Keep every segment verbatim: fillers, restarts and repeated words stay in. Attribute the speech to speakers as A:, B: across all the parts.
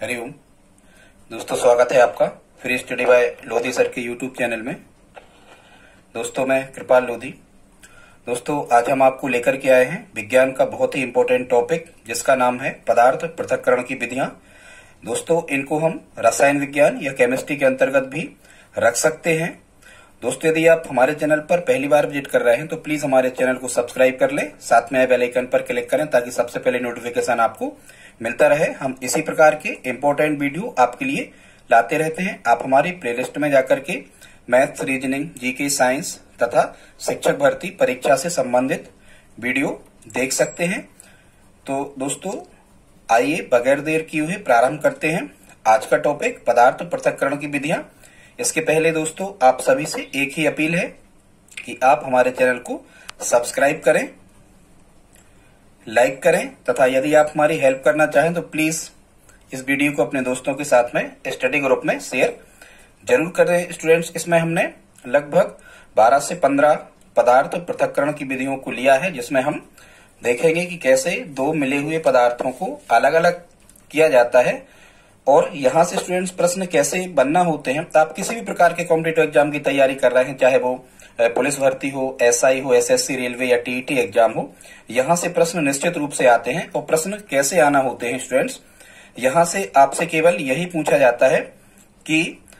A: हरिओम दोस्तों, स्वागत है आपका free study by Lodhi sir के यूट्यूब चैनल में। दोस्तों, मैं कृपाल लोधी। दोस्तों, आज हम आपको लेकर के आए हैं विज्ञान का बहुत ही इंपॉर्टेंट टॉपिक, जिसका नाम है पदार्थ पृथक्करण की विधियां। दोस्तों, इनको हम रसायन विज्ञान या केमिस्ट्री के अंतर्गत भी रख सकते हैं। दोस्तों, यदि आप हमारे चैनल पर पहली बार विजिट कर रहे हैं तो प्लीज हमारे चैनल को सब्सक्राइब कर लें, साथ में बेल आइकन पर क्लिक करें ताकि सबसे पहले नोटिफिकेशन आपको मिलता रहे। हम इसी प्रकार के इंपॉर्टेंट वीडियो आपके लिए लाते रहते हैं। आप हमारी प्लेलिस्ट में जाकर के मैथ्स, रीजनिंग, जीके, साइंस तथा शिक्षक भर्ती परीक्षा से संबंधित वीडियो देख सकते हैं। तो दोस्तों, आइए बगैर देर किए हुए प्रारंभ करते हैं आज का टॉपिक पदार्थ पृथक्करण की विधियां। इसके पहले दोस्तों, आप सभी से एक ही अपील है कि आप हमारे चैनल को सब्सक्राइब करें, लाइक करें तथा यदि आप हमारी हेल्प करना चाहें तो प्लीज इस वीडियो को अपने दोस्तों के साथ में स्टडी ग्रुप में शेयर जरूर करें। स्टूडेंट्स, इसमें हमने लगभग बारह से पंद्रह पदार्थ पृथक्करण की विधियों को लिया है, जिसमें हम देखेंगे कि कैसे दो मिले हुए पदार्थों को अलग अलग किया जाता है और यहाँ से स्टूडेंट्स प्रश्न कैसे बनना होते हैं। तो आप किसी भी प्रकार के कॉम्पिटिटिव एग्जाम की तैयारी कर रहे हैं, चाहे वो पुलिस भर्ती हो, एसआई हो, एसएससी, रेलवे या टीईटी एग्जाम हो, यहाँ से प्रश्न निश्चित रूप से आते हैं। और प्रश्न कैसे आना होते हैं स्टूडेंट्स, यहाँ से आपसे केवल यही पूछा जाता है कि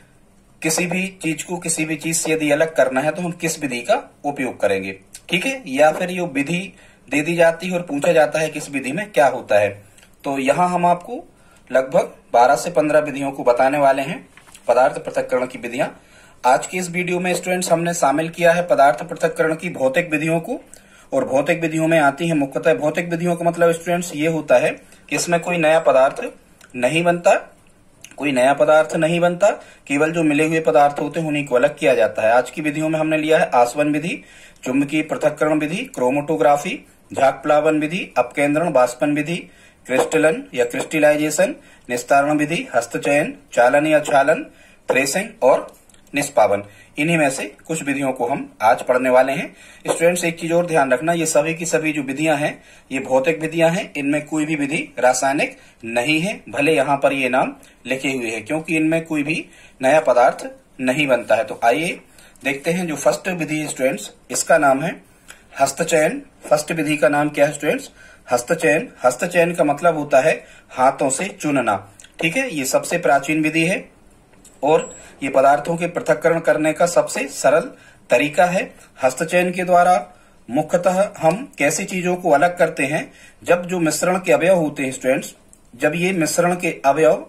A: किसी भी चीज को किसी भी चीज से यदि अलग करना है तो हम किस विधि का उपयोग करेंगे, ठीक है। या फिर ये विधि दे दी जाती है और पूछा जाता है किस विधि में क्या होता है। तो यहाँ हम आपको लगभग बारह से पंद्रह विधियों को बताने वाले हैं, पदार्थ पृथक्करण की विधियां। आज की इस वीडियो में स्टूडेंट्स हमने शामिल किया है पदार्थ पृथक्करण की भौतिक विधियों को। और भौतिक विधियों में आती है मुख्यतः, भौतिक विधियों का मतलब स्टूडेंट्स ये होता है कि इसमें कोई नया पदार्थ नहीं बनता, कोई नया पदार्थ नहीं बनता, केवल जो मिले हुए पदार्थ होते हैं उन्हीं को अलग किया जाता है। आज की विधियों में हमने लिया है आसवन विधि, चुंबकीय पृथक्करण विधि, क्रोमेटोग्राफी, झाग प्लावन विधि, अपकेंद्रण बाष्पन विधि, क्रिस्टलन या क्रिस्टलाइजेशन, निस्तारण विधि, हस्तचयन, चालन या छालन, थ्रेसिंग और निष्पावन। इन्हीं में से कुछ विधियों को हम आज पढ़ने वाले हैं। स्टूडेंट्स, एक चीज और ध्यान रखना, ये सभी की सभी जो विधियां हैं ये भौतिक विधियां हैं, इनमें कोई भी विधि रासायनिक नहीं है, भले यहाँ पर ये नाम लिखे हुए हैं, क्योंकि इनमें कोई भी नया पदार्थ नहीं बनता है। तो आइए देखते हैं जो फर्स्ट विधि है स्टूडेंट्स, इसका नाम है हस्तचयन। फर्स्ट विधि का नाम क्या है स्टूडेंट्स? हस्तचयन। हस्तचयन का मतलब होता है हाथों से चुनना, ठीक है। ये सबसे प्राचीन विधि है और ये पदार्थों के पृथक्करण करने का सबसे सरल तरीका है। हस्तचयन के द्वारा मुख्यतः हम कैसी चीजों को अलग करते हैं, जब जो मिश्रण के अवयव होते हैं स्टूडेंट्स, जब ये मिश्रण के अवयव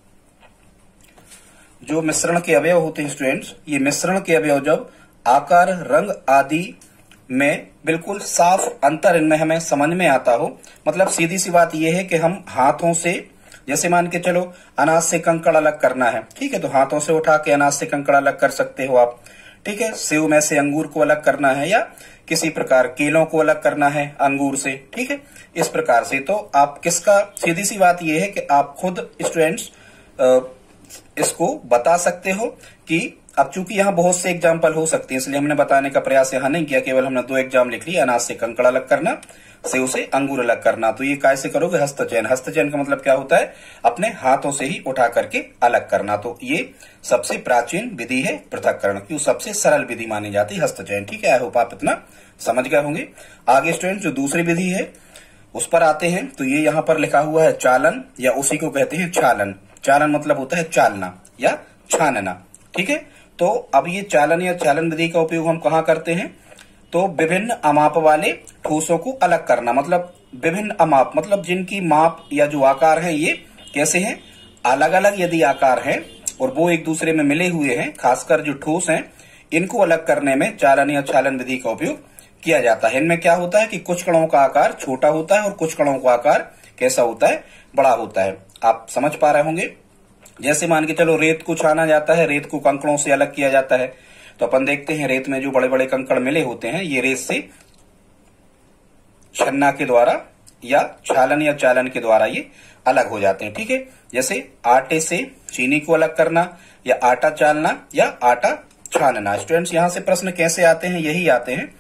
A: जो मिश्रण के अवयव होते हैं स्टूडेंट्स, ये मिश्रण के अवयव जब आकार, रंग आदि में बिल्कुल साफ अंतर इनमें हमें समझ में आता हो, मतलब सीधी सी बात यह है कि हम हाथों से, जैसे मान के चलो अनाज से कंकड़ अलग करना है, ठीक है, तो हाथों से उठा के अनाज से कंकड़ अलग कर सकते हो आप, ठीक है। सेव में से अंगूर को अलग करना है या किसी प्रकार केलों को अलग करना है अंगूर से, ठीक है, इस प्रकार से। तो आप किसका, सीधी सी बात यह है कि आप खुद स्टूडेंट्स इसको बता सकते हो कि अब चूंकि यहाँ बहुत से एग्जाम्पल हो सकते हैं, इसलिए हमने बताने का प्रयास यहाँ नहीं किया, केवल हमने दो एग्जाम लिख लिया, अनाज से कंकड़ अलग करना, सेव से अंगूर अलग करना। तो ये कैसे करोगे? हस्तचयन। हस्तचयन का मतलब क्या होता है? अपने हाथों से ही उठा करके अलग करना। तो ये सबसे प्राचीन विधि है पृथक्करण की, सबसे सरल विधि मानी जाती है हस्तचयन, ठीक है। आई होप आप इतना समझ गए होंगे। आगे स्टूडेंट जो दूसरी विधि है उस पर आते हैं, तो ये यहाँ पर लिखा हुआ है चालन, या उसी को कहते हैं चालन। चालन मतलब होता है चालना या छानना, ठीक है। तो अब ये चालन या चालन विधि का उपयोग हम कहाँ करते हैं? तो विभिन्न अमाप वाले ठोसों को अलग करना, मतलब विभिन्न अमाप मतलब जिनकी माप या जो आकार है ये कैसे हैं? अलग अलग यदि आकार हैं और वो एक दूसरे में मिले हुए हैं, खासकर जो ठोस हैं, इनको अलग करने में चालन या चालन विधि का उपयोग किया जाता है। इनमें क्या होता है कि कुछ कणों का आकार छोटा होता है और कुछ कणों का आकार कैसा होता है? बड़ा होता है। आप समझ पा रहे होंगे। जैसे मान के चलो रेत को छाना जाता है, रेत को कंकड़ों से अलग किया जाता है, तो अपन देखते हैं रेत में जो बड़े बड़े कंकड़ मिले होते हैं ये रेत से छन्ना के द्वारा या छालन या चालन के द्वारा ये अलग हो जाते हैं, ठीक है। जैसे आटे से चीनी को अलग करना या आटा चालना या आटा छानना। स्टूडेंट्स, यहां से प्रश्न कैसे आते हैं? यही आते हैं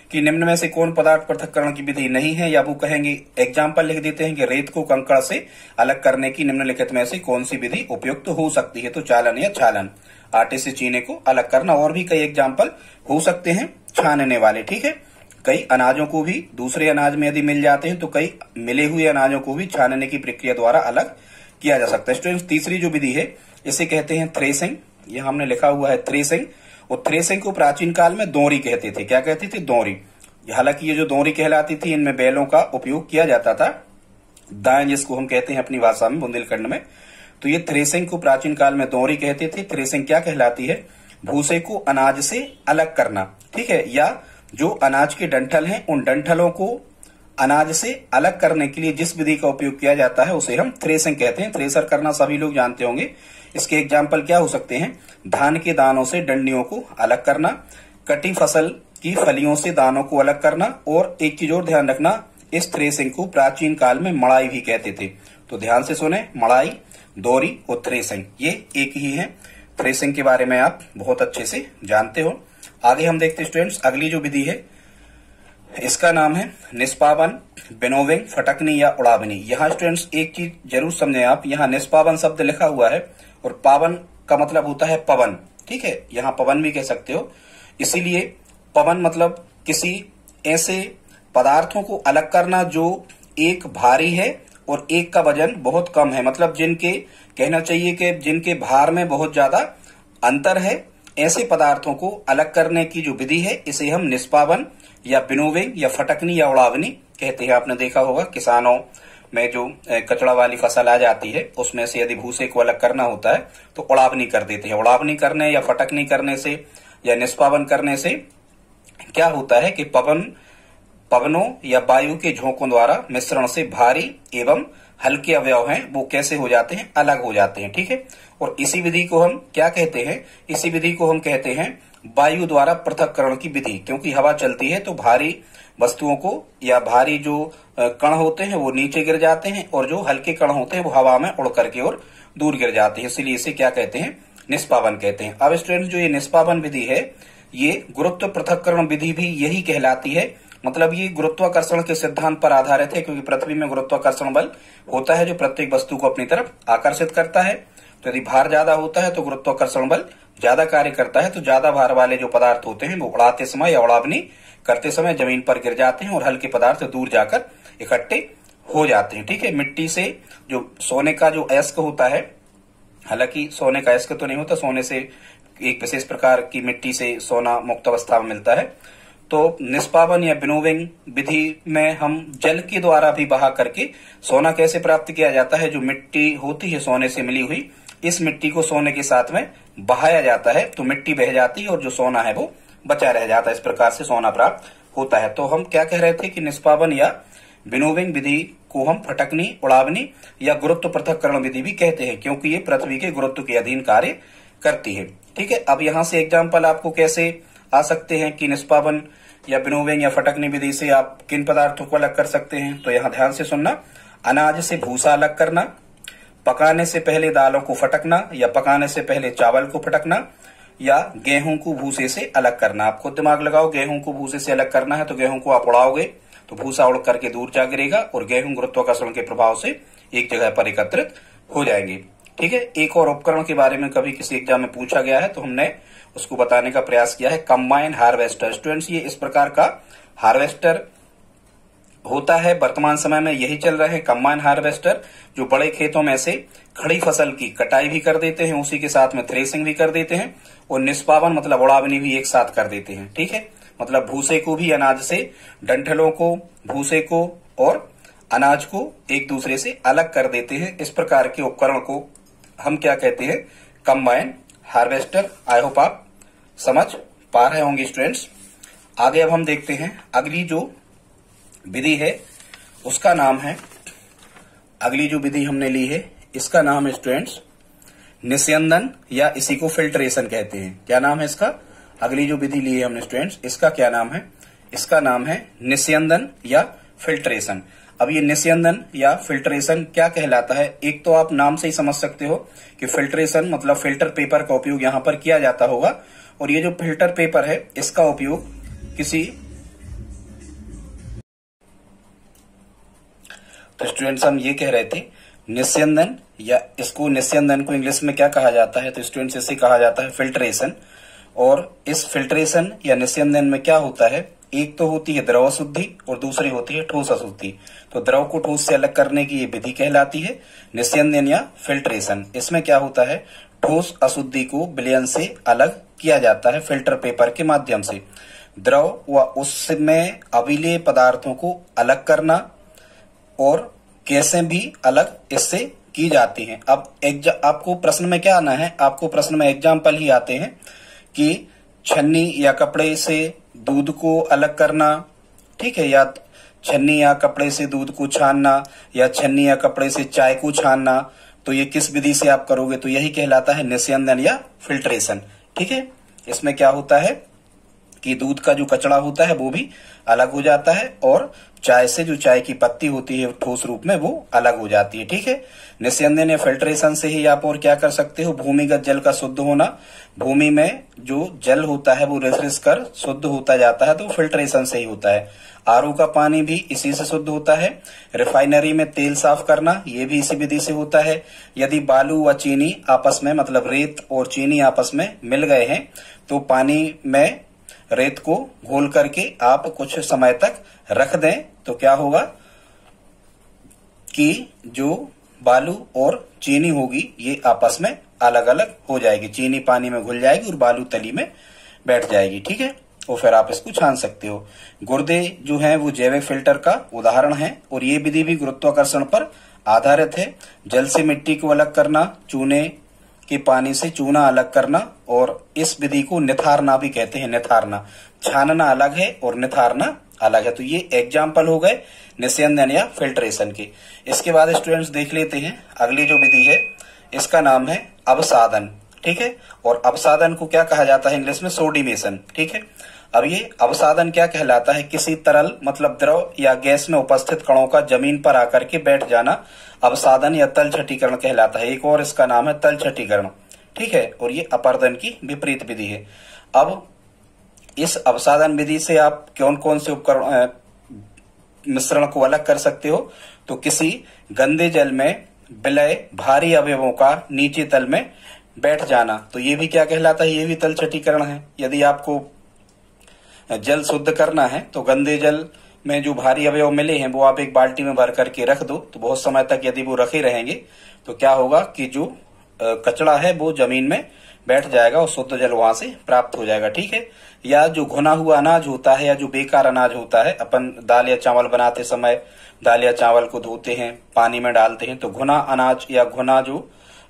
A: कि निम्न में से कौन पदार्थ पृथक्करण की विधि नहीं है, या वो कहेंगे एग्जाम्पल लिख देते हैं कि रेत को कंकड़ से अलग करने की निम्नलिखित में से कौन सी विधि उपयुक्त हो सकती है। तो चालन या छालन, आटे से चीनी को अलग करना। और भी कई एग्जाम्पल हो सकते हैं छानने वाले। ठीक है, कई अनाजों को भी दूसरे अनाज में यदि मिल जाते हैं तो कई मिले हुए अनाजों को भी छानने की प्रक्रिया द्वारा अलग किया जा सकता है। स्टूडेंट्स, तीसरी जो विधि है इसे कहते हैं थ्रेसिंग। यह हमने लिखा हुआ है थ्रेसिंग। और थ्रेसिंग को प्राचीन काल में दोरी कहते थे। क्या कहते थे? दोरी। हालांकि ये जो दोरी कहलाती थी इनमें बैलों का उपयोग किया जाता था, दाएं जिसको हम कहते हैं अपनी भाषा में बुंदेलखंड में। तो ये थ्रेसिंग को प्राचीन काल में दोरी कहते थे। थ्रेसिंग क्या कहलाती है? भूसे को अनाज से अलग करना। ठीक है, या जो अनाज के डंठल हैं उन डंठलों को अनाज से अलग करने के लिए जिस विधि का उपयोग किया जाता है उसे हम थ्रेसिंग कहते हैं। थ्रेसर करना सभी लोग जानते होंगे। इसके एग्जाम्पल क्या हो सकते हैं? धान के दानों से डंडियों को अलग करना, कटी फसल की फलियों से दानों को अलग करना। और एक चीज और ध्यान रखना, इस थ्रेसिंग को प्राचीन काल में मड़ाई भी कहते थे। तो ध्यान से सुने, मड़ाई, दोरी और थ्रेसिंग ये एक ही है। थ्रेसिंग के बारे में आप बहुत अच्छे से जानते हो। आगे हम देखते हैं स्टूडेंट्स, अगली जो विधि है इसका नाम है निष्पावन, विनोविंग, फटकनी या उड़ावनी। यहाँ स्टूडेंट्स एक चीज जरूर समझें आप, यहाँ निष्पावन शब्द लिखा हुआ है और पावन का मतलब होता है पवन। ठीक है, यहाँ पवन भी कह सकते हो। इसीलिए पवन मतलब किसी ऐसे पदार्थों को अलग करना जो एक भारी है और एक का वजन बहुत कम है। मतलब जिनके कहना चाहिए कि जिनके भार में बहुत ज्यादा अंतर है, ऐसे पदार्थों को अलग करने की जो विधि है इसे हम निष्पावन या विनोविंग या फटकनी या उड़ावनी कहते हैं। आपने देखा होगा किसानों में जो कचड़ा वाली फसल आ जाती है उसमें से यदि भूसे को अलग करना होता है तो उड़ावनी कर देते हैं। उड़ावनी करने या फटकनी करने से या निष्पावन करने से क्या होता है कि पवन पवनों या वायु के झोंकों द्वारा मिश्रण से भारी एवं हल्के अवयव हैं वो कैसे हो जाते हैं? अलग हो जाते हैं। ठीक है, और इसी विधि को हम क्या कहते हैं? इसी विधि को हम कहते हैं वायु द्वारा पृथक्करण की विधि। क्योंकि हवा चलती है तो भारी वस्तुओं को या भारी जो कण होते हैं वो नीचे गिर जाते हैं और जो हल्के कण होते हैं वो हवा में उड़ करके और दूर गिर जाते हैं। इसलिए इसे क्या कहते हैं? निष्पावन कहते हैं। अब स्टूडेंट, जो ये निष्पावन विधि है ये गुरुत्व पृथक्करण विधि भी यही कहलाती है। मतलब ये गुरुत्वाकर्षण के सिद्धांत पर आधारित है, क्योंकि पृथ्वी में गुरुत्वाकर्षण बल होता है जो प्रत्येक वस्तु को अपनी तरफ आकर्षित करता है। तो यदि भार ज्यादा होता है तो गुरुत्वाकर्षण बल ज्यादा कार्य करता है। तो ज्यादा भार वाले जो पदार्थ होते हैं वो उड़ाते समय या उड़ावनी करते समय जमीन पर गिर जाते हैं और हल्के पदार्थ दूर जाकर इकट्ठे हो जाते हैं। ठीक है, मिट्टी से जो सोने का जो अयस्क होता है, हालांकि सोने का अयस्क तो नहीं होता, सोने से एक विशेष प्रकार की मिट्टी से सोना मुक्त अवस्था में मिलता है। तो निष्पावन या विनोविंग विधि में हम जल के द्वारा भी बहा करके सोना कैसे प्राप्त किया जाता है? जो मिट्टी होती है सोने से मिली हुई, इस मिट्टी को सोने के साथ में बहाया जाता है तो मिट्टी बह जाती है और जो सोना है वो बचा रह जाता है। इस प्रकार से सोना प्राप्त होता है। तो हम क्या कह रहे थे कि निष्पावन या विनोविंग विधि को हम फटकनी, उड़ावनी या गुरुत्व पृथक्करण विधि भी कहते हैं, क्योंकि ये पृथ्वी के गुरुत्व के अधीन कार्य करती है। ठीक है, अब यहाँ से एग्जाम्पल आपको कैसे आ सकते हैं कि निष्पावन या विनोविंग या फटकनी विधि से आप किन पदार्थों को अलग कर सकते हैं? तो यहाँ ध्यान से सुनना, अनाज से भूसा अलग करना, पकाने से पहले दालों को फटकना या पकाने से पहले चावल को फटकना, या गेहूं को भूसे से अलग करना। आप खुद दिमाग लगाओ, गेहूं को भूसे से अलग करना है तो गेहूं को आप उड़ाओगे तो भूसा उड़ करके दूर जा गिरेगा और गेहूं गुरुत्वाकर्षण के प्रभाव से एक जगह पर एकत्रित हो जाएंगे। ठीक है, एक और उपकरण के बारे में कभी किसी एग्जाम में पूछा गया है तो हमने उसको बताने का प्रयास किया है, कंबाइन हार्वेस्टर। स्टूडेंट्स, ये इस प्रकार का हार्वेस्टर होता है, वर्तमान समय में यही चल रहे हैं कंबाइन हार्वेस्टर, जो बड़े खेतों में से खड़ी फसल की कटाई भी कर देते हैं, उसी के साथ में थ्रेसिंग भी कर देते हैं और निष्पावन मतलब उड़ावनी भी एक साथ कर देते हैं। ठीक है, मतलब भूसे को भी अनाज से, डंठलों को, भूसे को और अनाज को एक दूसरे से अलग कर देते हैं। इस प्रकार के उपकरण को हम क्या कहते हैं? Combine harvester. आई होप आप समझ पा रहे होंगे स्टूडेंट्स। आगे अब हम देखते हैं अगली जो विधि है उसका नाम है, अगली जो विधि हमने ली है इसका नाम है स्टूडेंट्स निस्यंदन, या इसी को फिल्ट्रेशन कहते हैं। क्या नाम है इसका? अगली जो विधि ली है हमने स्टूडेंट्स, इसका क्या नाम है? इसका नाम है निस्यंदन या फिल्ट्रेशन। अब ये निस्यंदन या फिल्ट्रेशन क्या कहलाता है? एक तो आप नाम से ही समझ सकते हो कि फिल्ट्रेशन मतलब फिल्टर पेपर का उपयोग यहाँ पर किया जाता होगा, और ये जो फिल्टर पेपर है इसका उपयोग किसी तो स्टूडेंट्स हम ये कह रहे थे निस्यंदन, या इसको निस्यंदन को इंग्लिश में क्या कहा जाता है, तो स्टूडेंट्स इसे कहा जाता है फिल्ट्रेशन। और इस फिल्ट्रेशन या निस्यंदन में क्या होता है, एक तो होती है द्रव अशुद्धि और दूसरी होती है ठोस अशुद्धि। तो द्रव को ठोस से अलग करने की ये विधि कहलाती है निस्यंदन या फिल्ट्रेशन। इसमें क्या होता है, ठोस अशुद्धि को विलयन से अलग किया जाता है फिल्टर पेपर के माध्यम से। द्रव व उसमें अविलेय पदार्थों को अलग करना और गैसें भी अलग इससे की जाती हैं। अब एक आपको प्रश्न में क्या आना है, आपको प्रश्न में एग्जाम्पल ही आते हैं कि छन्नी या कपड़े से दूध को अलग करना, ठीक है, या छन्नी या कपड़े से दूध को छानना, या छन्नी या कपड़े से चाय को छानना। तो ये किस विधि से आप करोगे, तो यही कहलाता है निस्यंदन या फिल्ट्रेशन। ठीक है, इसमें क्या होता है कि दूध का जो कचड़ा होता है वो भी अलग हो जाता है और चाय से जो चाय की पत्ती होती है ठोस रूप में वो अलग हो जाती है। ठीक है, निस्यंदन या फिल्ट्रेशन से ही आप और क्या कर सकते हो, भूमिगत जल का शुद्ध होना। भूमि में जो जल होता है वो रिस रिस कर शुद्ध होता जाता है, तो फिल्ट्रेशन से ही होता है। आरओ का पानी भी इसी से शुद्ध होता है। रिफाइनरी में तेल साफ करना, ये भी इसी विधि से होता है। यदि बालू व चीनी आपस में, मतलब रेत और चीनी आपस में मिल गए हैं, तो पानी में रेत को घोल करके आप कुछ समय तक रख दें, तो क्या होगा कि जो बालू और चीनी होगी ये आपस में अलग अलग हो जाएगी। चीनी पानी में घुल जाएगी और बालू तली में बैठ जाएगी। ठीक है, और फिर आप इसको छान सकते हो। गुर्दे जो हैं वो जैविक फिल्टर का उदाहरण है और ये विधि भी गुरुत्वाकर्षण पर आधारित है। जल से मिट्टी को अलग करना, चूने के पानी से चूना अलग करना, और इस विधि को निथारना भी कहते हैं। निथारना, छानना अलग है और निथारना अलग है। तो ये एग्जाम्पल हो गए निस्यंदन या फिल्ट्रेशन के। इसके बाद स्टूडेंट्स देख लेते हैं अगली जो विधि है, इसका नाम है अवसादन। ठीक है, और अवसादन को क्या कहा जाता है इंग्लिश में, सोडिमेशन। ठीक है, अब ये अवसादन क्या कहलाता है, किसी तरल मतलब द्रव या गैस में उपस्थित कणों का जमीन पर आकर के बैठ जाना अवसादन या तलछटीकरण कहलाता है। एक और इसका नाम है तलछटीकरण। ठीक है, और ये अपर्दन की विपरीत विधि है। अब इस अवसादन विधि से आप कौन कौन से उपकरण मिश्रण को अलग कर सकते हो, तो किसी गंदे जल में विलय भारी अवयवों का नीचे तल में बैठ जाना, तो ये भी क्या कहलाता है, ये भी तलछटीकरण है। यदि आपको जल शुद्ध करना है तो गंदे जल में जो भारी अवयव मिले हैं वो आप एक बाल्टी में भर करके रख दो, तो बहुत समय तक यदि वो रखे रहेंगे तो क्या होगा कि जो कचड़ा है वो जमीन में बैठ जाएगा और शुद्ध जल वहां से प्राप्त हो जाएगा। ठीक है, या जो घुना हुआ अनाज होता है या जो बेकार अनाज होता है, अपन दाल या चावल बनाते समय दाल या चावल को धोते हैं, पानी में डालते हैं, तो घुना अनाज या घुना जो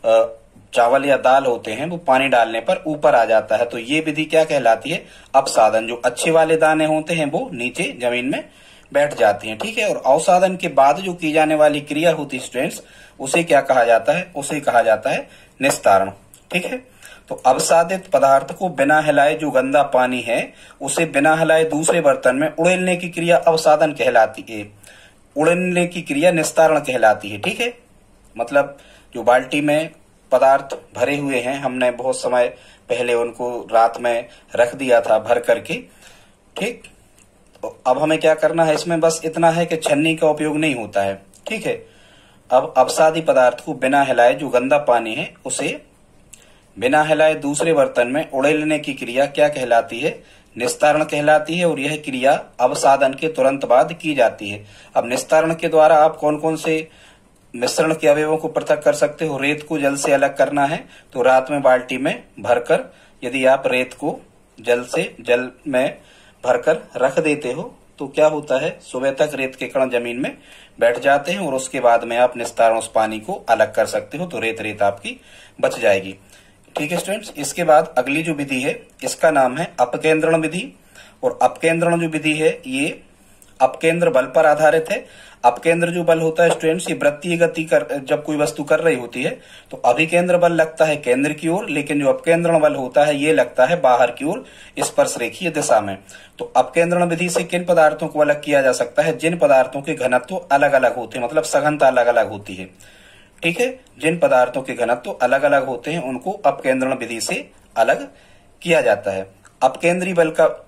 A: चावल या दाल होते हैं वो पानी डालने पर ऊपर आ जाता है, तो ये विधि क्या कहलाती है, अवसादन। जो अच्छे वाले दाने होते हैं वो नीचे जमीन में बैठ जाती हैं। ठीक है, और अवसादन के बाद जो की जाने वाली क्रिया होती है स्टूडेंट्स, उसे क्या कहा जाता है, उसे कहा जाता है निस्तारण। ठीक है, तो अवसादित पदार्थ को बिना हिलाए जो गंदा पानी है उसे बिना हिलाए दूसरे बर्तन में उड़ेलने की क्रिया अवसादन कहलाती है। उड़ेलने की क्रिया निस्तारण कहलाती है। ठीक है, मतलब जो बाल्टी में पदार्थ भरे हुए हैं, हमने बहुत समय पहले उनको रात में रख दिया था भर करके। ठीक, तो अब हमें क्या करना है, इसमें बस इतना है कि छन्नी का उपयोग नहीं होता है। ठीक है, अब अवसादी पदार्थ को बिना हिलाए जो गंदा पानी है उसे बिना हिलाए दूसरे बर्तन में उड़ेलने की क्रिया क्या कहलाती है, निस्तारण कहलाती है, और यह क्रिया अवसादन के तुरंत बाद की जाती है। अब निस्तारण के द्वारा आप कौन कौन से मिश्रण के अवयवों को पृथक कर सकते हो। रेत को जल से अलग करना है तो रात में बाल्टी में भरकर यदि आप रेत को जल से जल में भरकर रख देते हो तो क्या होता है, सुबह तक रेत के कण जमीन में बैठ जाते हैं और उसके बाद में आप निस्तारण उस पानी को अलग कर सकते हो, तो रेत रेत आपकी बच जाएगी। ठीक है स्टूडेंट्स, इसके बाद अगली जो विधि है इसका नाम है अपकेंद्रण विधि। और अपकेंद्रण जो विधि है ये अपकेंद्र बल पर आधारित है। अपकेंद्र जो बल होता है स्टूडेंट्स, ये वृत्तीय गति कर जब कोई वस्तु कर रही होती है तो अभिकेंद्र बल लगता है केंद्र की ओर, लेकिन जो अपकेंद्रण बल होता है ये लगता है बाहर की ओर स्पर्श रेखीय दिशा में। तो अपकेंद्रण विधि से किन पदार्थों को अलग किया जा सकता है, जिन पदार्थों के घनत्व अलग अलग होते हैं, मतलब सघनता अलग अलग होती है। ठीक है, जिन पदार्थों के घनत्व अलग अलग होते हैं उनको अपकेंद्रण विधि से अलग किया जाता है। अपकेंद्री बल का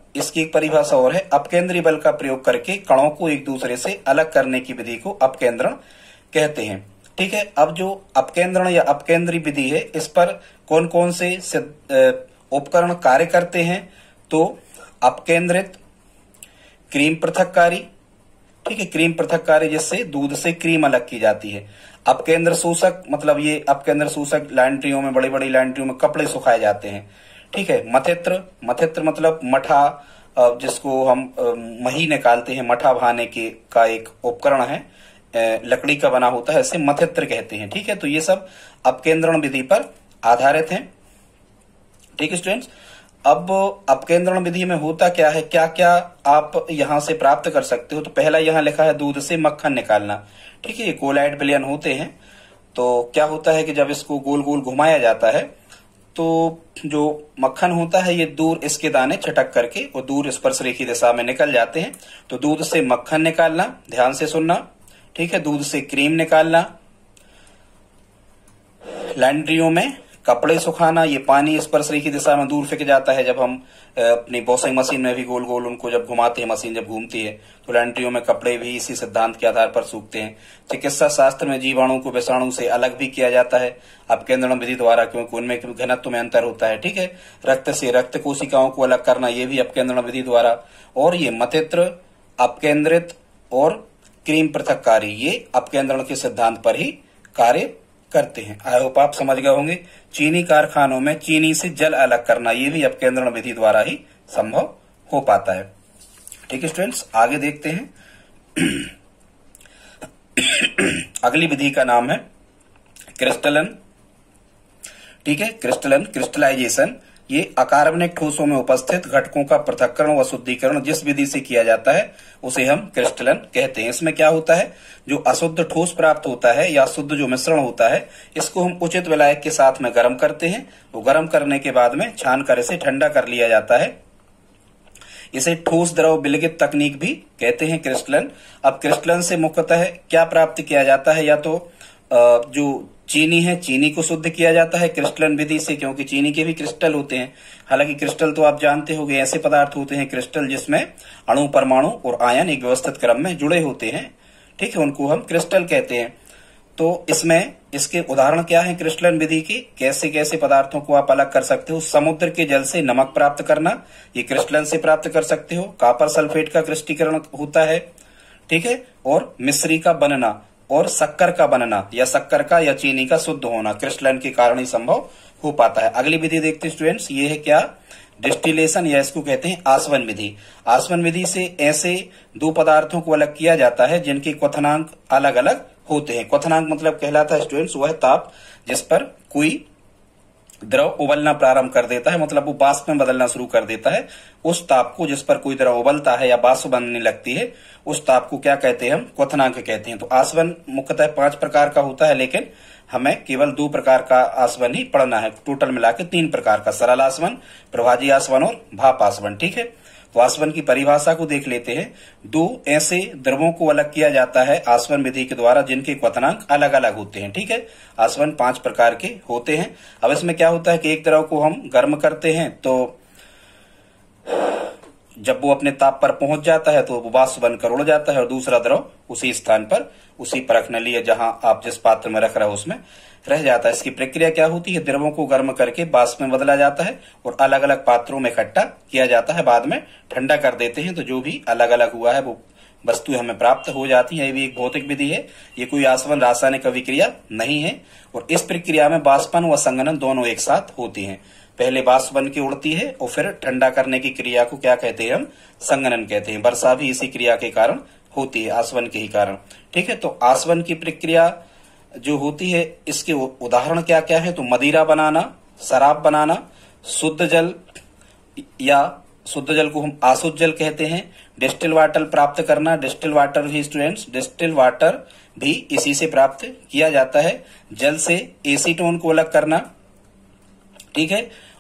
A: इसकी एक परिभाषा और है, अपकेंद्री बल का प्रयोग करके कणों को एक दूसरे से अलग करने की विधि को अपकेंद्रण कहते हैं। ठीक है, अब जो अपकेंद्रण या अपकेंद्री विधि है, इस पर कौन कौन से उपकरण कार्य करते हैं? तो अपकेंद्रित क्रीम पृथक्कारी, ठीक है, क्रीम पृथक्कारी जिससे दूध से क्रीम अलग की जाती है। अपकेंद्र सूचक, मतलब ये अपकेंद्र सूचक लैंड्रियों में, बड़ी बड़ी लैंड्रियों में कपड़े सुखाए जाते हैं। ठीक है, मथित्र, मथित्र मतलब मठा, जिसको हम मही निकालते हैं, मठा भाने के का एक उपकरण है, लकड़ी का बना होता है, इसे मथित्र कहते हैं। ठीक है, तो ये सब अपकेंद्रण विधि पर आधारित हैं। ठीक है स्टूडेंट्स, अब अपकेंद्रण विधि में होता क्या है, क्या क्या आप यहां से प्राप्त कर सकते हो? तो पहला यहां लिखा है दूध से मक्खन निकालना। ठीक है, ये कोलाइड विलयन होते हैं। तो क्या होता है कि जब इसको गोल गोल घुमाया जाता है तो जो मक्खन होता है ये दूर इसके दाने छटक करके और दूर स्पर्श रेखी दिशा में निकल जाते हैं। तो दूध से मक्खन निकालना, ध्यान से सुनना। ठीक है, दूध से क्रीम निकालना, लैंड्रियों में कपड़े सुखाना, ये पानी स्पर्श रेखी दिशा में दूर फेंक जाता है। जब हम अपनी वॉशिंग मशीन में भी गोल गोल उनको जब घुमाते हैं, मशीन जब घूमती है, तो लैंड्रियों में कपड़े भी इसी सिद्धांत के आधार पर सूखते हैं। चिकित्सा शास्त्र में जीवाणु को विषाणु से अलग भी किया जाता है अपकेंद्रण विधि द्वारा, क्योंकि उनमें घनत्व में अंतर होता है। ठीक है, रक्त से रक्त कोशिकाओं को अलग करना, ये भी अपकेंद्रण विधि द्वारा। और ये मथित्र, अपकेंद्रित और क्रीम पृथक्कारी, ये अपकेंद्रण के सिद्धांत पर ही कार्य करते हैं। आई होप आप समझ गए होंगे। चीनी कारखानों में चीनी से जल अलग करना, ये भी अपकेंद्रण विधि द्वारा ही संभव हो पाता है। ठीक है स्टूडेंट्स, आगे देखते हैं। अगली विधि का नाम है क्रिस्टलन। ठीक है, क्रिस्टलन, क्रिस्टलाइजेशन, ये अकार्बनिक ठोसों में उपस्थित घटकों का पृथक्करण व शुद्धिकरण जिस विधि से किया जाता है उसे हम क्रिस्टलन कहते हैं। इसमें क्या होता है, जो अशुद्ध ठोस प्राप्त होता है या शुद्ध जो मिश्रण होता है, इसको हम उचित विलायक के साथ में गर्म करते हैं। वो गर्म करने के बाद में छान कर इसे ठंडा कर लिया जाता है। इसे ठोस द्रव विलगित तकनीक भी कहते हैं, क्रिस्टलन। अब क्रिस्टलन से मुख्यतः क्या प्राप्त किया जाता है, या तो जो चीनी है, चीनी को शुद्ध किया जाता है क्रिस्टलन विधि से, क्योंकि चीनी के भी क्रिस्टल होते हैं। हालांकि क्रिस्टल तो आप जानते होंगे, ऐसे पदार्थ होते हैं क्रिस्टल जिसमें अणु, परमाणु और आयन एक व्यवस्थित क्रम में जुड़े होते हैं। ठीक है, उनको हम क्रिस्टल कहते हैं। तो इसमें इसके उदाहरण क्या है क्रिस्टलन विधि के, कैसे कैसे पदार्थों को आप अलग कर सकते हो? समुद्र के जल से नमक प्राप्त करना, ये क्रिस्टलन से प्राप्त कर सकते हो। कॉपर सल्फेट का क्रिस्टीकरण होता है। ठीक है, और मिश्री का बनना और शक्कर का बनना, या शक्कर का या चीनी का शुद्ध होना क्रिस्टलन के कारण ही संभव हो पाता है। अगली विधि देखते हैं स्टूडेंट्स, ये है क्या, डिस्टिलेशन, या इसको कहते हैं आसवन विधि। आसवन विधि से ऐसे दो पदार्थों को अलग किया जाता है जिनके क्वथनांक अलग अलग होते हैं। क्वथनांक मतलब कहलाता है स्टूडेंट्स वह ताप जिस पर कोई द्रव उबलना प्रारंभ कर देता है, मतलब वो वाष्प में बदलना शुरू कर देता है। उस ताप को जिस पर कोई द्रव उबलता है या वाष्प बनने लगती है, उस ताप को क्या कहते हैं हम, क्वथनांक कहते हैं। तो आसवन मुख्यतः पांच प्रकार का होता है, लेकिन हमें केवल दो प्रकार का आसवन ही पढ़ना है। टोटल मिलाकर तीन प्रकार का, सरल आसवन, प्रभाजी आसवन और भाप आसवन। ठीक है, तो आसवन की परिभाषा को देख लेते हैं। दो ऐसे द्रवों को अलग किया जाता है आसवन विधि के द्वारा जिनके क्वथनांक अलग अलग होते हैं। ठीक है, आसवन पांच प्रकार के होते हैं। अब इसमें क्या होता है कि एक द्रव को हम गर्म करते हैं, तो जब वो अपने ताप पर पहुंच जाता है तो वो वाष्प बनकर उड़ जाता है, और दूसरा द्रव उसी स्थान पर, उसी परख नली या जहां आप जिस पात्र में रख रहे हो उसमें रह जाता है। इसकी प्रक्रिया क्या होती है, द्रवों को गर्म करके वाष्प में बदला जाता है और अलग अलग पात्रों में इकट्ठा किया जाता है, बाद में ठंडा कर देते हैं। तो जो भी अलग अलग हुआ है वो वस्तु हमें प्राप्त हो जाती है। ये भी एक भौतिक विधि है, ये कोई आसवन रासायनिक अभिक्रिया नहीं है। और इस प्रक्रिया में वाष्पन व संघनन दोनों एक साथ होती है। पहले वाष्प बन के उड़ती है और फिर ठंडा करने की क्रिया को क्या कहते हैं हम, संघनन कहते हैं। वर्षा भी इसी क्रिया के कारण होती है, आसवन के ही कारण। ठीक है, तो आसवन की प्रक्रिया जो होती है इसके उदाहरण क्या क्या है, तो मदिरा बनाना, शराब बनाना, शुद्ध जल या शुद्ध जल को हम आशुद्ध जल कहते हैं, डिस्टिल वाटर प्राप्त करना। डिस्टिल वाटर भी स्टूडेंट्स, डिस्टिल वाटर भी इसी से प्राप्त किया जाता है। जल से एसीटोन को अलग करना। ठीक है,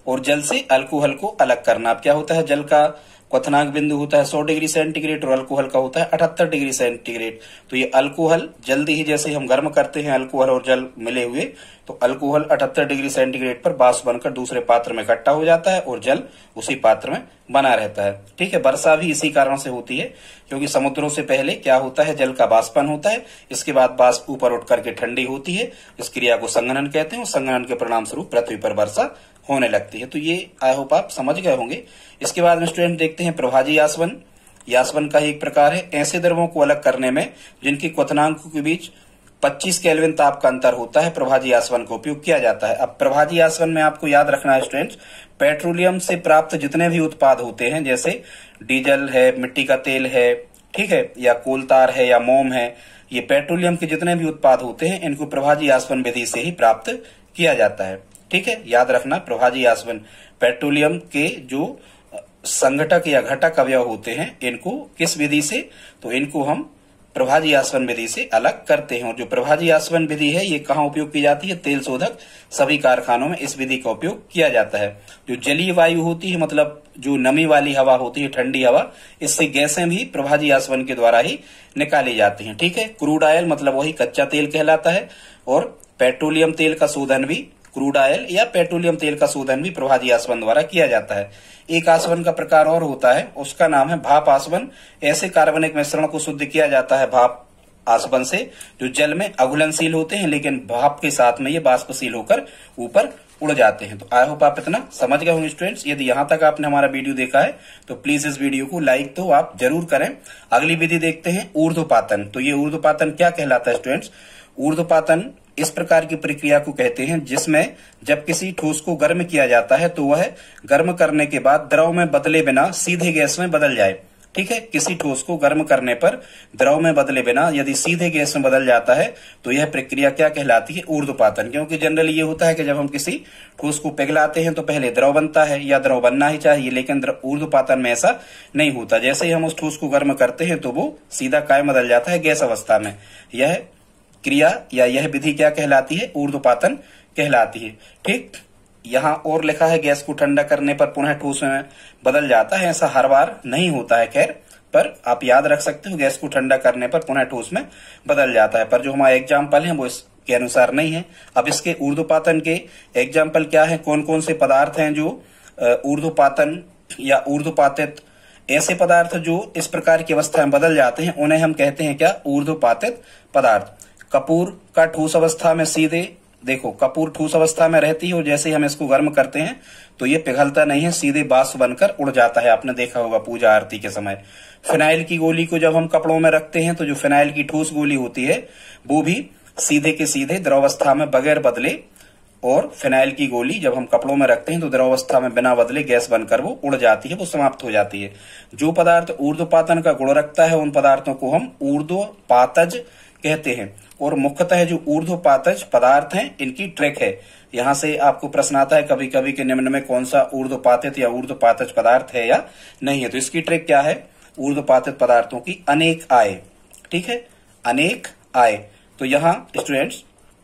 A: और जल से अल्कोहल को अलग करना। अब क्या होता है, जल का क्वथनांक बिंदु होता है सौ डिग्री सेंटीग्रेड और अल्कोहल का होता है अठहत्तर डिग्री सेंटीग्रेड। तो ये अल्कोहल जल्दी ही जैसे हम गर्म करते हैं अल्कोहल और जल मिले हुए, तो अल्कोहल अठहत्तर डिग्री सेंटीग्रेड पर वाष्प बनकर दूसरे पात्र में इकट्ठा हो जाता है और जल उसी पात्र में बना रहता है। ठीक है, वर्षा भी इसी कारण से होती है, क्योंकि समुद्रों से पहले क्या होता है, जल का वाष्पन होता है, इसके बाद वाष्प ऊपर उठ करके ठंडी होती है, इस क्रिया को संघनन कहते हैं, और संघनन के परिणाम स्वरूप पृथ्वी पर वर्षा होने लगती है। तो ये आई होप आप समझ गए होंगे। इसके बाद में स्टूडेंट देखते हैं प्रभाजी यासवन। यासवन का ही एक प्रकार है ऐसे द्रवों को अलग करने में जिनकी क्वथनांक के बीच पच्चीस केल्विन ताप का अंतर होता है, प्रभाजी यासवन का उपयोग किया जाता है। अब प्रभाजी यासवन में आपको याद रखना है स्टूडेंट्स, पेट्रोलियम से प्राप्त जितने भी उत्पाद होते हैं, जैसे डीजल है, मिट्टी का तेल है, ठीक है, या कोलतार है या मोम है, ये पेट्रोलियम के जितने भी उत्पाद होते हैं इनको प्रभाजी यासवन विधि से ही प्राप्त किया जाता है। ठीक है, याद रखना प्रभाजी यासवन, पेट्रोलियम के जो संघटक या घटक अवयव होते हैं इनको किस विधि से, तो इनको हम प्रभाजी यासवन विधि से अलग करते हैं। और जो प्रभाजी यासवन विधि है ये कहाँ उपयोग की जाती है, तेल शोधक सभी कारखानों में इस विधि का उपयोग किया जाता है। जो जलीय वायु होती है, मतलब जो नमी वाली हवा होती है, ठंडी हवा, इससे गैसें भी प्रभाजी यासवन के द्वारा ही निकाली जाती हैं। ठीक है, क्रूड ऑयल मतलब वही कच्चा तेल कहलाता है, और पेट्रोलियम तेल का शोधन भी, क्रूड ऑयल या पेट्रोलियम तेल का शोधन भी प्रभाजी आसवन द्वारा किया जाता है। एक आसवन का प्रकार और होता है, उसका नाम है भाप आसवन। ऐसे कार्बनिक मिश्रण को शुद्ध किया जाता है भाप आसवन से, जो जल में अघुलनशील होते हैं लेकिन भाप के साथ में ये वाष्पशील होकर ऊपर उड़ जाते हैं। तो आई होप आप इतना समझ गए होंगे स्टूडेंट्स। यदि यहाँ तक आपने हमारा वीडियो देखा है तो प्लीज इस वीडियो को लाइक तो आप जरूर करें। अगली विधि देखते हैं ऊर्ध्वपातन। तो ये ऊर्ध्वपातन क्या कहलाता है स्टूडेंट्स, ऊर्ध्वपातन इस प्रकार की प्रक्रिया को कहते हैं जिसमें जब किसी ठोस को गर्म किया जाता है तो वह गर्म करने के बाद द्रव में बदले बिना सीधे गैस में बदल जाए। ठीक है, किसी ठोस को गर्म करने पर द्रव में बदले बिना यदि सीधे गैस में बदल जाता है तो यह प्रक्रिया क्या कहलाती है, ऊर्ध्वपातन। क्योंकि जनरली ये होता है कि जब हम किसी ठोस को पिघलाते हैं तो पहले द्रव बनता है या द्रव बनना ही चाहिए, लेकिन ऊर्ध्वपातन में ऐसा नहीं होता। जैसे ही हम उस ठोस को गर्म करते हैं तो वो सीधा काय बदल जाता है, गैस अवस्था में। यह क्रिया या यह विधि क्या कहलाती है, ऊर्ध्वपातन कहलाती है। ठीक, यहाँ और लिखा है गैस को ठंडा करने पर पुनः ठोस में बदल जाता है, ऐसा हर बार नहीं होता है खैर, पर आप याद रख सकते हो गैस को ठंडा करने पर पुनः ठोस में बदल जाता है। पर जो हमारा एग्जाम्पल है वो इसके अनुसार नहीं है। अब इसके ऊर्ध्वपातन के एग्जाम्पल क्या है, कौन कौन से पदार्थ हैं जो ऊर्ध्वपातन या ऊर्ध्वपातित, ऐसे पदार्थ जो इस प्रकार की अवस्था में बदल जाते हैं उन्हें हम कहते हैं क्या, ऊर्ध्वपातित पदार्थ। कपूर का ठोस अवस्था में सीधे, देखो कपूर ठोस अवस्था में रहती है और जैसे ही हम इसको गर्म करते हैं तो ये पिघलता नहीं है, सीधे वाष्प बनकर उड़ जाता है, आपने देखा होगा पूजा आरती के समय। फिनाइल की गोली को जब हम कपड़ों में रखते हैं तो जो फिनाइल की ठोस गोली होती है वो भी सीधे के सीधे द्रवावस्था में बगैर बदले, और फिनाइल की गोली जब हम कपड़ों में रखते हैं तो द्रवावस्था में बिना बदले गैस बनकर वो उड़ जाती है, वो समाप्त हो जाती है। जो पदार्थ ऊर्ध्वपातन का गुण रखता है उन पदार्थों को हम ऊर्ध्वपातज कहते हैं। और मुख्यतः जो ऊर्ध्वपातज पदार्थ हैं इनकी ट्रिक है, यहाँ से आपको प्रश्न आता है कभी कभी कि निम्न में कौन सा ऊर्ध्वपातित या ऊर्ध्वपातज पदार्थ है या नहीं है। तो इसकी ट्रिक क्या है, ऊर्ध्वपातित पदार्थों की अनेक आय। ठीक है, अनेक आय। तो यहाँ स्टूडेंट्स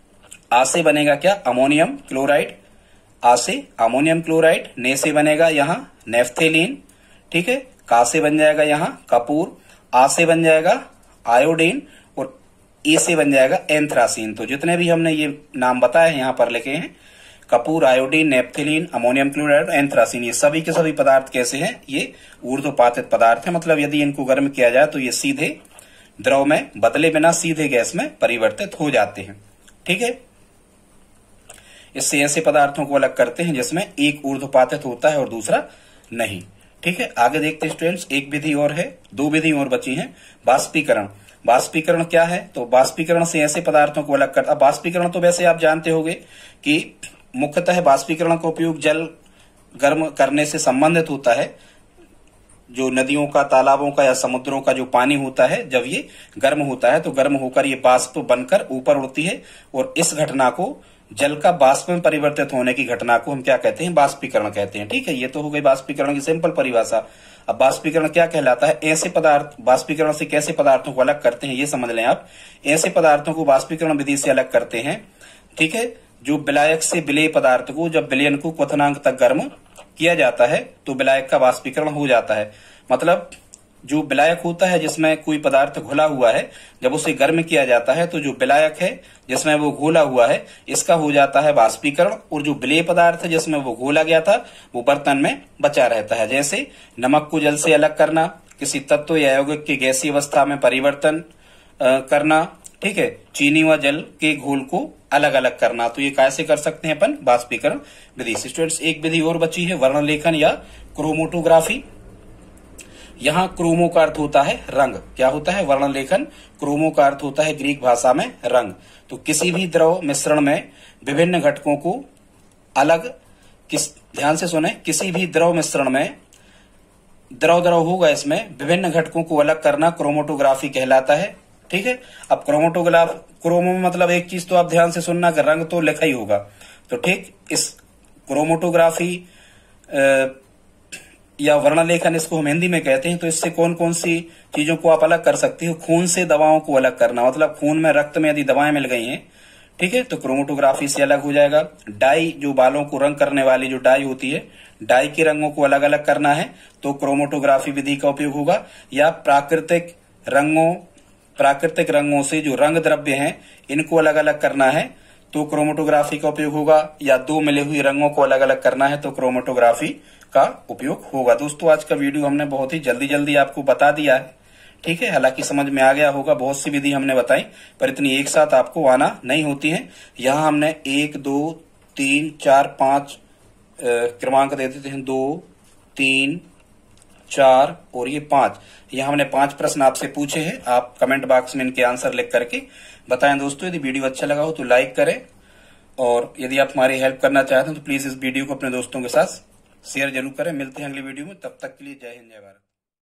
A: आ से बनेगा क्या, अमोनियम क्लोराइड, आ से अमोनियम क्लोराइड, ने से बनेगा यहाँ नेफ्थेलीन। ठीक है, का से बन जाएगा यहाँ कपूर, आ से बन जाएगा आयोडीन, और ए से बन जाएगा एंथ्रासीन। तो जितने भी हमने ये नाम बताए यहाँ पर लिखे हैं, कपूर, iodine, naphthalene, ammonium chloride, anthracene, ये सभी के सभी पदार्थ कैसे हैं, ये ऊर्ध्वपातित पदार्थ है। मतलब यदि इनको गर्म किया जाए तो ये सीधे द्रव में बदले बिना सीधे गैस में परिवर्तित हो जाते हैं। ठीक है, इससे ऐसे पदार्थों को अलग करते हैं जिसमें एक ऊर्ध्वपातित होता है और दूसरा नहीं। ठीक है, आगे देखते हैं स्टूडेंट्स, एक विधि और है, दो विधि और बची हैं। वाष्पीकरण। वाष्पीकरण क्या है, तो वाष्पीकरण से ऐसे पदार्थों को अलग करता। वाष्पीकरण तो वैसे आप जानते होंगे कि मुख्यतः वाष्पीकरण का उपयोग जल गर्म करने से संबंधित होता है। जो नदियों का, तालाबों का या समुद्रों का जो पानी होता है, जब ये गर्म होता है तो गर्म होकर ये वाष्प बनकर ऊपर उड़ती है, और इस घटना को, जल का वाष्प में परिवर्तित होने की घटना को हम क्या कहते हैं, वाष्पीकरण कहते हैं। ठीक है, ये तो हो गई वाष्पीकरण की सिंपल परिभाषा। अब वाष्पीकरण क्या कहलाता है, ऐसे पदार्थ, वाष्पीकरण से कैसे पदार्थों को अलग करते हैं ये समझ लें आप। ऐसे पदार्थों को वाष्पीकरण विधि से अलग करते हैं, ठीक है, जो विलायक से विलेय पदार्थ को जब विलयन को क्वथनांक तक गर्म किया जाता है तो विलायक का वाष्पीकरण हो जाता है। मतलब जो विलायक होता है जिसमें कोई पदार्थ घुला हुआ है, जब उसे गर्म किया जाता है तो जो विलायक है जिसमें वो घोला हुआ है इसका हो जाता है वाष्पीकरण, और जो विलेय पदार्थ है जिसमें वो घोला गया था वो बर्तन में बचा रहता है। जैसे नमक को जल से अलग करना, किसी तत्व या यौगिक की गैसीय अवस्था में परिवर्तन करना, ठीक है, चीनी व जल के घोल को अलग अलग करना। तो ये कैसे कर सकते हैं अपन? वाष्पीकरण विधि से। स्टूडेंट्स एक विधि और बची है वर्ण लेखन या क्रोमोटोग्राफी। यहाँ क्रोमो का अर्थ होता है रंग। क्या होता है? वर्ण लेखन। क्रोमो का अर्थ होता है ग्रीक भाषा में रंग। तो किसी भी द्रव मिश्रण में विभिन्न घटकों को अलग, किस ध्यान से सुने, किसी भी द्रव मिश्रण में द्रव द्रव होगा इसमें विभिन्न घटकों को अलग करना क्रोमोटोग्राफी कहलाता है। ठीक है। अब क्रोमोटोग्राफ क्रोमो में मतलब एक चीज तो आप ध्यान से सुनना कि रंग तो लिखा ही होगा। तो ठीक, इस क्रोमोटोग्राफी या वर्ण लेखन इसको हम हिंदी में कहते हैं। तो इससे कौन कौन सी चीजों को आप अलग कर सकते हो? खून से दवाओं को अलग करना, मतलब खून में रक्त में यदि दवाएं मिल गई हैं, ठीक है, तो क्रोमोटोग्राफी से अलग हो जाएगा। डाई, जो बालों को रंग करने वाली जो डाई होती है, डाई के रंगों को अलग अलग करना है तो क्रोमोटोग्राफी विधि का उपयोग होगा। या प्राकृतिक रंगों प्राकृतिक रंगों से जो रंग द्रव्य हैं इनको अलग अलग करना है तो क्रोमोटोग्राफी का उपयोग होगा। या दो मिले हुए रंगों को अलग अलग करना है तो क्रोमोटोग्राफी का उपयोग होगा। दोस्तों आज का वीडियो हमने बहुत ही जल्दी जल्दी आपको बता दिया है, ठीक है। हालांकि समझ में आ गया होगा, बहुत सी विधि हमने बताई पर इतनी एक साथ आपको आना नहीं होती है। यहाँ हमने एक दो तीन चार पांच क्रमांक दे देते हैं, दो तीन चार और ये पांच। यहाँ हमने पांच प्रश्न आपसे पूछे हैं। आप कमेंट बॉक्स में इनके आंसर लिख करके बताएं। दोस्तों यदि वीडियो अच्छा लगा हो तो लाइक करें, और यदि आप हमारी हेल्प करना चाहते हैं तो प्लीज इस वीडियो को अपने दोस्तों के साथ शेयर जरूर करें। मिलते हैं अगली वीडियो में, तब तक के लिए जय हिंद जय भारत।